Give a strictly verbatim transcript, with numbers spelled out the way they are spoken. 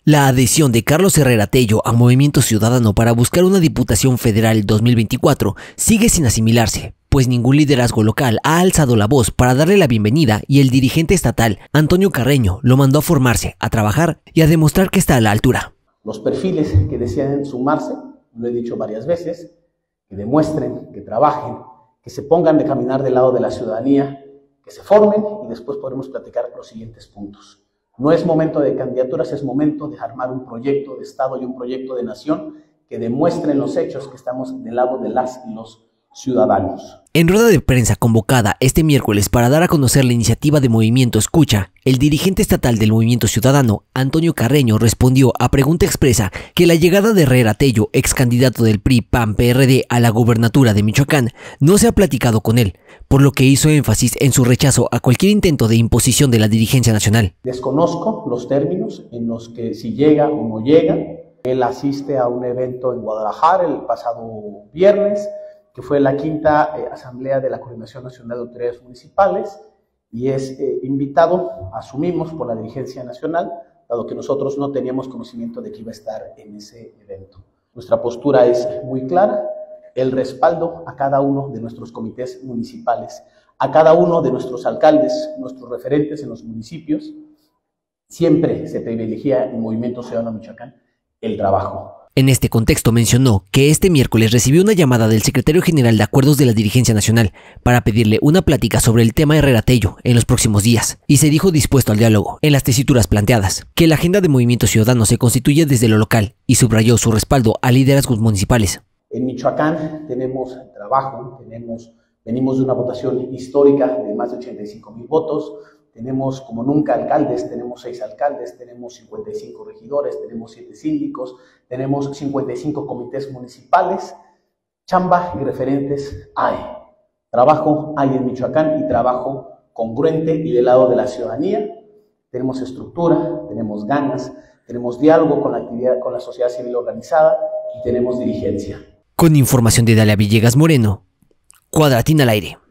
La adhesión de Carlos Herrera Tello a Movimiento Ciudadano para buscar una Diputación Federal dos mil veinticuatro sigue sin asimilarse, pues ningún liderazgo local ha alzado la voz para darle la bienvenida y el dirigente estatal, Antonio Carreño, lo mandó a formarse, a trabajar y a demostrar que está a la altura. Los perfiles que desean sumarse, lo he dicho varias veces, que demuestren, que trabajen, que se pongan de caminar del lado de la ciudadanía, que se formen y después podremos platicar los siguientes puntos. No es momento de candidaturas, es momento de armar un proyecto de Estado y un proyecto de nación que demuestren los hechos que estamos del lado de las y los ciudadanos. En rueda de prensa convocada este miércoles para dar a conocer la iniciativa de Movimiento Escucha, el dirigente estatal del Movimiento Ciudadano, Antonio Carreño, respondió a pregunta expresa que la llegada de Herrera Tello, ex candidato del P R I P A N P R D a la gobernatura de Michoacán, no se ha platicado con él, por lo que hizo énfasis en su rechazo a cualquier intento de imposición de la dirigencia nacional. Desconozco los términos en los que si llega o no llega. Él asiste a un evento en Guadalajara el pasado viernes, que fue la quinta eh, asamblea de la Coordinación Nacional de Autoridades Municipales, y es eh, invitado, asumimos, por la dirigencia nacional, dado que nosotros no teníamos conocimiento de que iba a estar en ese evento. Nuestra postura es muy clara, el respaldo a cada uno de nuestros comités municipales, a cada uno de nuestros alcaldes, nuestros referentes en los municipios. Siempre se privilegia en Movimiento Ciudadano Michoacán el trabajo. En este contexto mencionó que este miércoles recibió una llamada del secretario general de Acuerdos de la Dirigencia Nacional para pedirle una plática sobre el tema Herrera Tello en los próximos días, y se dijo dispuesto al diálogo en las tesituras planteadas, que la agenda de Movimiento Ciudadano se constituye desde lo local y subrayó su respaldo a liderazgos municipales. En Michoacán tenemos trabajo, tenemos, venimos de una votación histórica de más de ochenta y cinco mil votos, tenemos como nunca alcaldes, tenemos seis alcaldes, tenemos cincuenta y cinco regidores, tenemos siete síndicos, tenemos cincuenta y cinco comités municipales. Chamba y referentes hay. Trabajo hay en Michoacán y trabajo congruente y del lado de la ciudadanía. Tenemos estructura, tenemos ganas, tenemos diálogo con la actividad, con la sociedad civil organizada y tenemos dirigencia. Con información de Dalia Villegas Moreno, Cuadratín al aire.